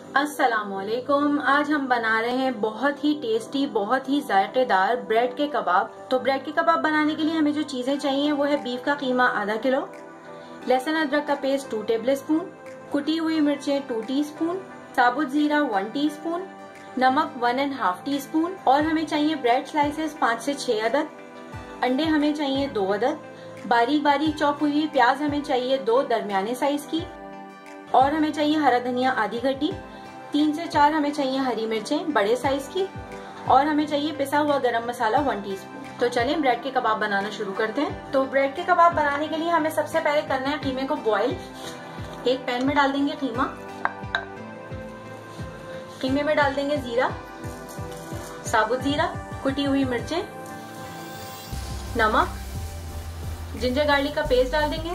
अस्सलामुअलैकुम। आज हम बना रहे हैं बहुत ही टेस्टी, बहुत ही जायकेदार ब्रेड के कबाब। तो ब्रेड के कबाब बनाने के लिए हमें जो चीजें चाहिए वो है बीफ का कीमा आधा किलो, लहसुन अदरक का पेस्ट 2 टेबलस्पून, कुटी हुई मिर्चें 2 टीस्पून, साबुत जीरा 1 टीस्पून, नमक 1½ टीस्पून और हमें चाहिए ब्रेड स्लाइसेस 5 से 6 अदद, अंडे हमें चाहिए 2 अदद, बारीक बारीक चॉप हुई प्याज हमें चाहिए 2 दरमियाने साइज की और हमें चाहिए हरा धनिया आधी गड्डी, 3 से 4 हमें चाहिए हरी मिर्चें बड़े साइज की और हमें चाहिए पिसा हुआ गरम मसाला 1 टीस्पून। तो चलिए ब्रेड के कबाब बनाना शुरू करते हैं। तो ब्रेड के कबाब बनाने के लिए हमें सबसे पहले करना है कीमे को बॉईल। एक पैन में डाल देंगे कीमा, कीमे में डाल देंगे जीरा, साबुत जीरा, कुटी हुई मिर्चें, नमक, जिंजर गार्लिक का पेस्ट डाल देंगे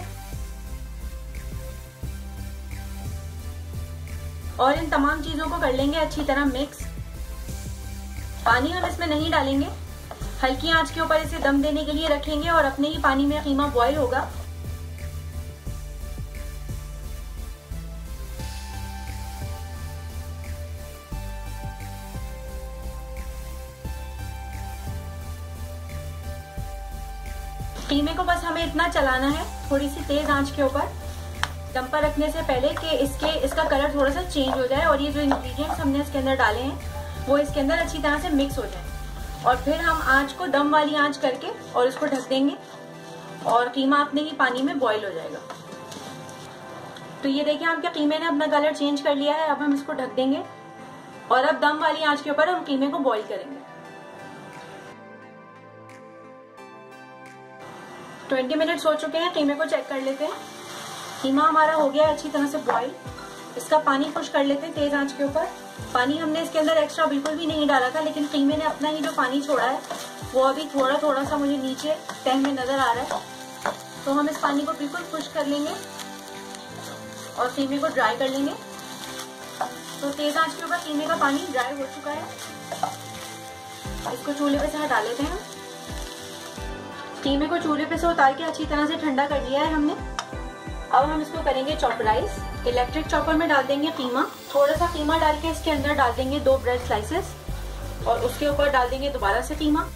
और इन तमाम चीजों को कर लेंगे अच्छी तरह मिक्स। पानी हम इसमें नहीं डालेंगे, हल्की आंच के ऊपर इसे दम देने के लिए रखेंगे और अपने ही पानी में कीमा बॉईल होगा। कीमे को बस हमें इतना चलाना है थोड़ी सी तेज आंच के ऊपर, दम पर रखने से पहले कि इसका कलर थोड़ा सा चेंज हो जाए और ये जो इंग्रेडिएंट्स हमने इसके अंदर डाले हैं वो इसके अंदर अच्छी तरह से मिक्स हो जाए। और फिर हम आंच को दम वाली आंच करके और इसको ढक देंगे और कीमा अपने ही पानी में बॉईल हो जाएगा। तो ये देखिए आपके कीमे ने अपना कलर चेंज कर लिया है। अब हम इसको ढक देंगे और अब दम वाली आंच के ऊपर हम कीमे को बॉईल करेंगे। 20 मिनट्स हो चुके हैं, कीमे को चेक कर लेते हैं। कीमा हमारा हो गया अच्छी तरह से बॉईल। इसका पानी खुश कर लेते हैं तेज आंच के ऊपर। पानी हमने इसके अंदर एक्स्ट्रा बिल्कुल भी नहीं डाला था, लेकिन कीमे ने अपना ही जो पानी छोड़ा है वो अभी थोड़ा थोड़ा सा मुझे नीचे तह में नजर आ रहा है। तो हम इस पानी को बिल्कुल खुश कर लेंगे और कीमे को ड्राई कर लेंगे। तो तेज आंच के ऊपर कीमे का पानी ड्राई हो चुका है। इसको चूल्हे पे से हटा लेते हैं। कीमे को चूल्हे पे से उतार के अच्छी तरह से ठंडा कर लिया है हमने। अब हम इसको करेंगे चॉपराइज। इलेक्ट्रिक चॉपर में डाल देंगे कीमा, थोड़ा सा कीमा डाल के इसके अंदर डाल देंगे 2 ब्रेड स्लाइसेस और उसके ऊपर डाल देंगे दोबारा से कीमा।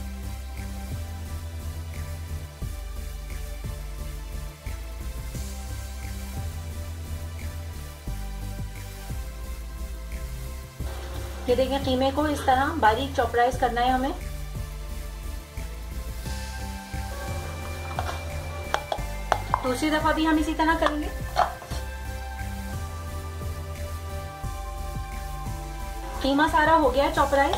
ये देखिए कीमे को इस तरह बारीक चॉपराइज करना है हमें। दूसरी दफा भी हम इसी तरह करेंगे। कीमा सारा हो गया है चॉपराइज।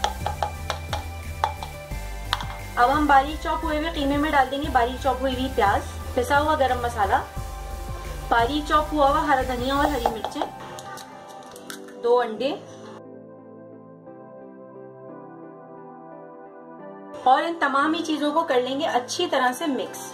अब हम बारीक चॉप हुए हुए कीमे में डाल देंगे बारीक चॉप हुई हुई प्याज, पिसा हुआ गरम मसाला, बारीक चॉप हुआ हुआ हरा धनिया और हरी मिर्चें, 2 अंडे और इन तमाम ही चीजों को कर लेंगे अच्छी तरह से मिक्स।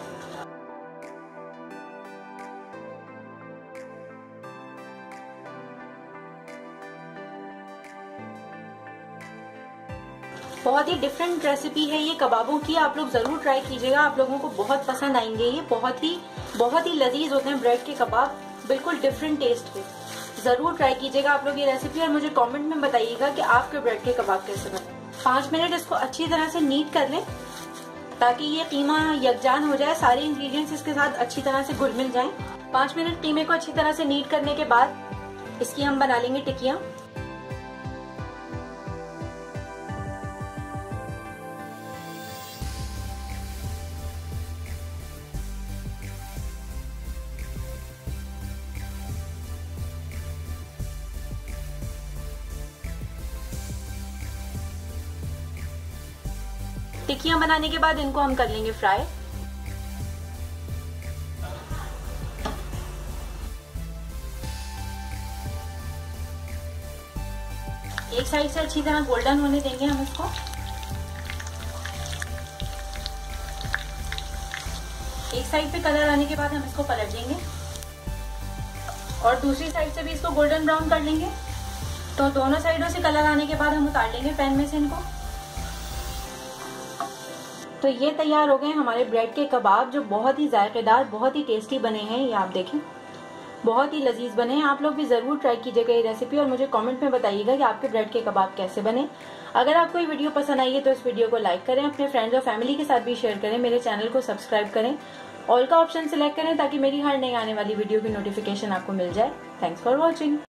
बहुत ही डिफरेंट रेसिपी है ये कबाबों की, आप लोग जरूर ट्राई कीजिएगा। आप लोगों को बहुत पसंद आएंगे। ये बहुत ही लजीज होते हैं ब्रेड के कबाब, बिल्कुल डिफरेंट टेस्ट के। जरूर ट्राई कीजिएगा आप लोग ये रेसिपी और मुझे कमेंट में बताइएगा कि आपके ब्रेड के कबाब कैसे बने। 5 मिनट इसको अच्छी तरह से नीट कर लें ताकि ये कीमा यकजान हो जाए, सारे इंग्रेडिएंट्स इसके साथ अच्छी तरह से घुल मिल जाएं। 5 मिनट कीमे को अच्छी तरह से नीट करने के बाद इसकी हम बना लेंगे टिक्कियां। टिक्कियां बनाने के बाद इनको हम कर लेंगे फ्राई। एक साइड से अच्छी तरह गोल्डन होने देंगे हम इसको। एक साइड पे कलर आने के बाद हम इसको पलट देंगे और दूसरी साइड से भी इसको गोल्डन ब्राउन कर लेंगे। तो दोनों साइडों से कलर आने के बाद हम उतार लेंगे पैन में से इनको। तो ये तैयार हो गए हमारे ब्रेड के कबाब जो बहुत ही जायकेदार, बहुत ही टेस्टी बने हैं। ये आप देखें बहुत ही लजीज बने हैं। आप लोग भी जरूर ट्राई कीजिएगा ये रेसिपी और मुझे कमेंट में बताइएगा कि आपके ब्रेड के कबाब कैसे बने। अगर आपको ये वीडियो पसंद आई है तो इस वीडियो को लाइक करें, अपने फ्रेंड्स और फैमिली के साथ भी शेयर करें, मेरे चैनल को सब्सक्राइब करें, ऑल का ऑप्शन सिलेक्ट करें ताकि मेरी हर नई आने वाली वीडियो की नोटिफिकेशन आपको मिल जाए। Thanks for watching.